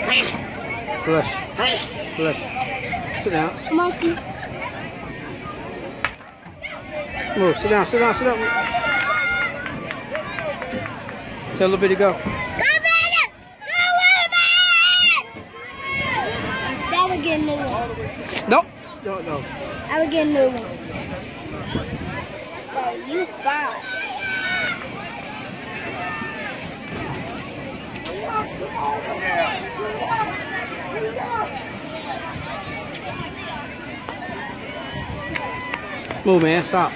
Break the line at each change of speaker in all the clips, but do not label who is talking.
Push. Push. Sit down.
Monkey.
Move. Sit down. Sit down. Sit down. Tell little bitty go.
That would get a new one.
Nope. No.
I would get a new one. Oh, you fine.
Move, man. Stop.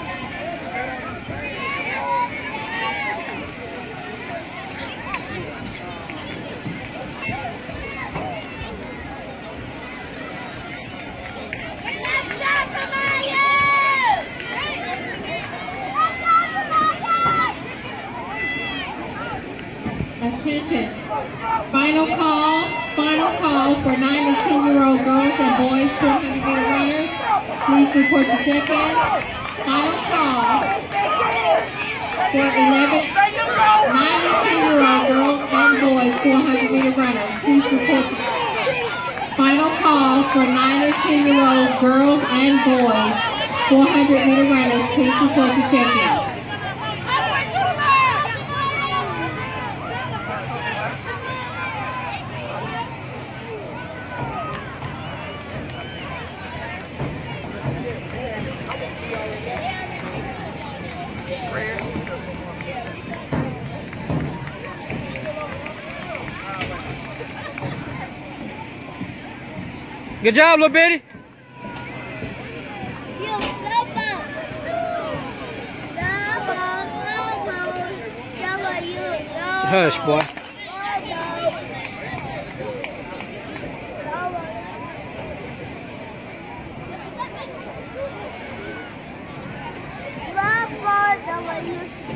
Attention. Final call for 9 and 10-year-old girls and boys 400-meter runners. Please report to check-in. Final call for 9 and 10-year-old girls and boys 400-meter runners. Please report to Final call for 9 and 10-year-old girls and boys 400-meter runners. Please report to check-in.
Good job, little bitty. Hush, boy.
Grandpa,